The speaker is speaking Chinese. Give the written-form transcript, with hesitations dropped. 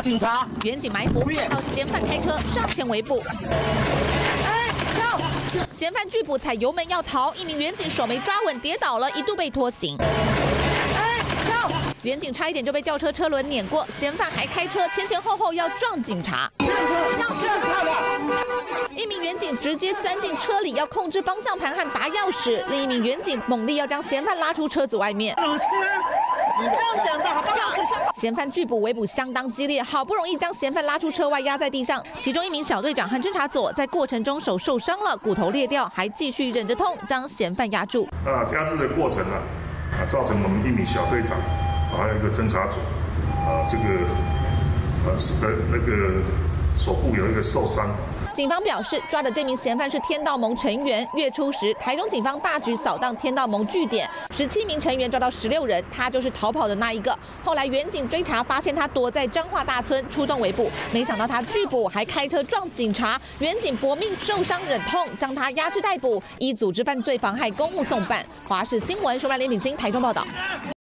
警察！ 远警埋伏，看到嫌犯开车上前围捕。嫌犯拒捕，踩油门要逃，一名远警手没抓稳，跌倒了，一度被拖行。远警差一点就被轿车车轮碾过，嫌犯还开车前后要撞警察。一名远警直接钻进车里，要控制方向盘和拔钥匙；另一名远警猛力要将嫌犯拉出车子外面。嫌犯拒捕围捕相当激烈，好不容易将嫌犯拉出车外，压在地上。其中一名小队长和侦查佐在过程中手受伤了，骨头裂掉，还继续忍着痛将嫌犯压住。 压制的过程呢，造成我们一名小队长，还有一个侦查组，手部有一个受伤。 警方表示，抓的这名嫌犯是天道盟成员。月初时，台中警方大举扫荡天道盟据点，17名成员抓到16人，他就是逃跑的那一个。后来远警追查，发现他躲在彰化大村，出动围捕。没想到他拒捕，还开车撞警察，远警搏命受伤忍痛，将他押至逮捕，依组织犯罪妨害公务送办。华视新闻，收看连品兴台中报道。